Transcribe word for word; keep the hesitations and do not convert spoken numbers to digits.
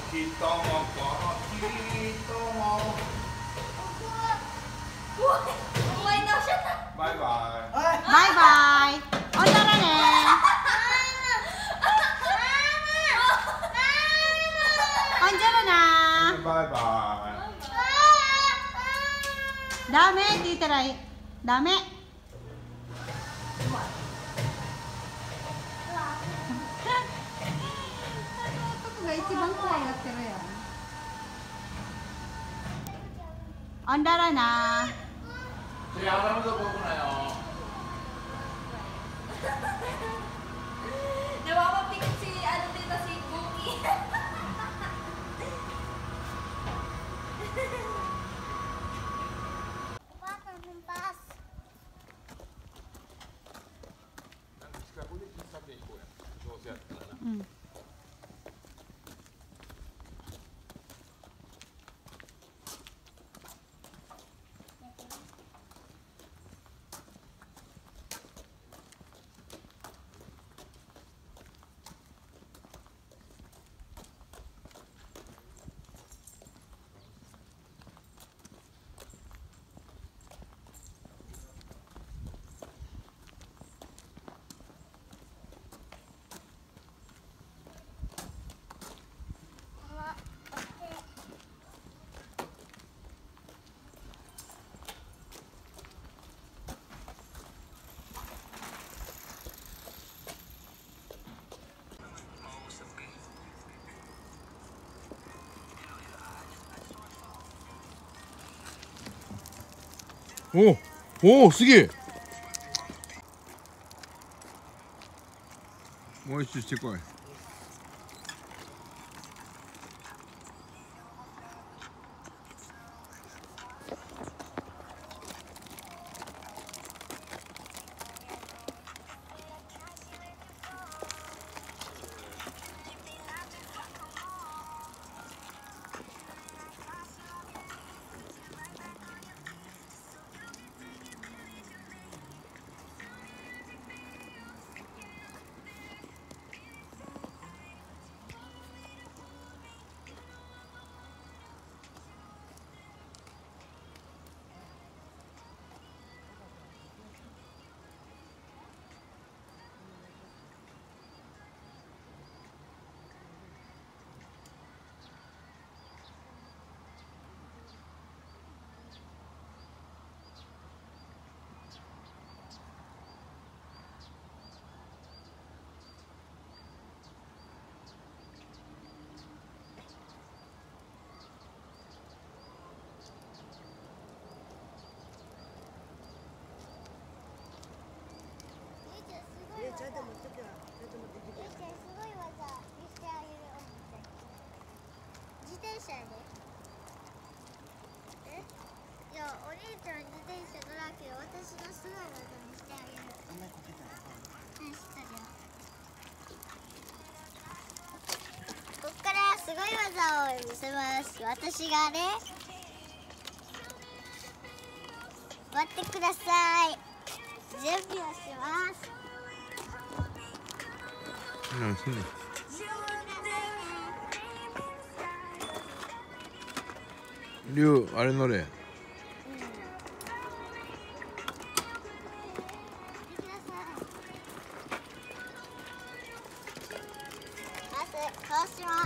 人もこの人も。バイバイ。 バイバイ。ほんならね。ほんじゃらな。 バイバイ。ダメって言ったらいい。ダメ。男が一番怖いやってるやん。ほんだらな。 頭どこ置くなよ。 De mama fick si ano dito si Cookie. Mm. おおお、すげえ。もう一周してこい。 ちょっと持ってきて、ちょっと持ってきて。すごい技見せてあげる思って。自転車やで。え？いや、お兄ちゃん自転車乗らんけど、私のすごい技見せてあげる。あんまりこけたら。うん、知ったよ。こっからすごい技を見せます。私がね。待ってください。準備をします。 何すんの。りゅう、あれ乗れ。 まずこうします。